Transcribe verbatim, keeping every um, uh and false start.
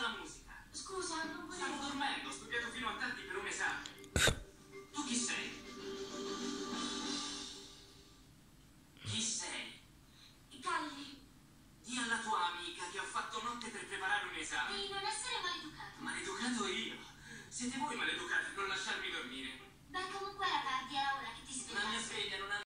basta la musica. Scusa, non volevo... Stavo dormendo, ho studiato fino a tardi per un esame. Tu chi sei? Chi sei? Calli, Dì alla tua amica che ho fatto notte per preparare un esame. di non essere maleducato. Maleducato io? Siete voi maleducati a non lasciarmi dormire. Beh, comunque era tardi, era ora che